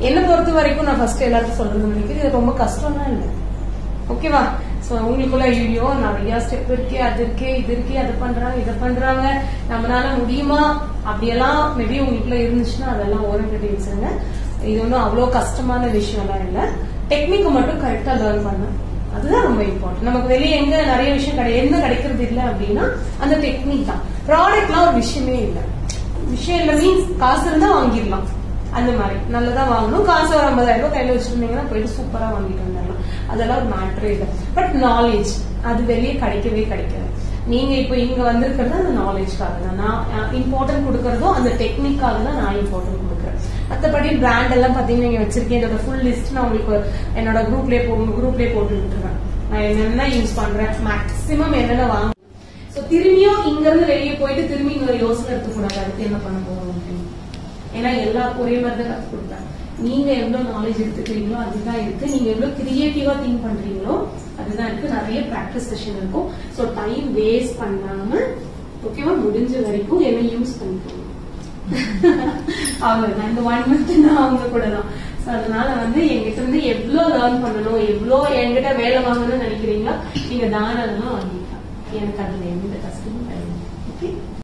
என்ன பொறுத்த வரைக்கும் நான் ஃபர்ஸ்ட் எல்லாருக்கும் சொல்றது நினைக்கிறேன், இது ரொம்ப கஷ்டம்லாம் இல்லை. ஓகேவா? சோ உங்களுக்குள்ள ஐயோ நிறைய ஸ்டெப் இருக்கு, அது இருக்கு, இது இருக்கு, அது பண்றாங்க, இதை பண்றாங்க, நம்மளால முடியுமா அப்படியெல்லாம் மேபி உங்களுக்குள்ள இருந்துச்சுன்னா அதெல்லாம் ஓரம் கட்டி வச்சுருங்க. இது ஒன்றும் அவ்வளவு கஷ்டமான விஷயம் எல்லாம் இல்லை. டெக்னிக்கை மட்டும் கரெக்டா லேர்ன் பண்ண, அதுதான் ரொம்ப இம்பார்ட்டன்ட். நமக்கு வெளியே எங்க நிறைய விஷயம் என்ன கிடைக்கிறது இல்லை அப்படின்னா அந்த டெக்னிக் தான். ப்ராடக்ட்லாம் ஒரு விஷயமே இல்லை. விஷயம் இல்லை மீன்ஸ் காசு இருந்தா வாங்கிடலாம், அந்த மாதிரி நல்லதா வாங்கணும். காசு ஒரு 50,000 கையில வச்சிருந்தீங்கன்னா போயிட்டு சூப்பரா வாங்கிட்டு வந்துடலாம், அதெல்லாம் ஒரு மேட்டரே இல்லை. பட் நாலேஜ் அது வெளியே கிடைக்கவே கிடைக்காது. நீங்க இப்ப இங்க வந்திருக்கிறது அந்த நாலேஜ்க்காக தான். நான் இம்பார்ட்டன்ட் கொடுக்கறதும் அந்த டெக்னிக்காக தான் நான் இம்பார்ட்டன்ட் கொடுக்குறேன். மற்றபடி பிராண்ட் எல்லாம் பாத்தீங்கன்னா நீங்க வச்சிருக்கேன், இதோட ஃபுல் லிஸ்ட் நான் உங்களுக்கு என்னோட குரூப்லயே போட்டு விட்டுருவேன். நான் என்னென்ன யூஸ் பண்றேன், மேக்சிமம் என்னென்ன வாங்க. சோ திரும்பியும் இங்க இருந்து வெளியே போயிட்டு திரும்பி இங்க யோசனை எடுத்துக்கூடாது அடுத்து என்ன பண்ண போறோம் அப்படின்னு. ஏன்னா எல்லா ஒரே மாதிரி தான் கத்து கொடுப்பேன். நீங்க எவ்வளவு நாலேஜ் எடுத்துக்கிறீங்களோ அதுதான் இருக்கு. நீங்க எவ்வளவு கிரியேட்டிவா திங்க் பண்றீங்களோ அதுதான் இருக்கு. நிறைய பிராக்டிஸ் செஷன் இருக்கும். சோ டைம் வேஸ்ட் பண்ணாம ஓகேவா முடிஞ்ச வரைக்கும் என்ன யூஸ் பண்ணிக்கோங்க. அவ்வளவுதான். இந்த 1 month நான் அவங்க கூட தான். அதனால என்கிட்ட இருந்து எவ்வளவு லேர்ன் பண்ணணும், எவ்வளவு என்கிட்ட வேலை வாங்கணும்னு நினைக்கிறீங்களோ நீங்க தாராளமா வாங்கிக்கலாம். எனக்கு அதுல எந்த கஷ்டமும் கிடையாது. ஓகே.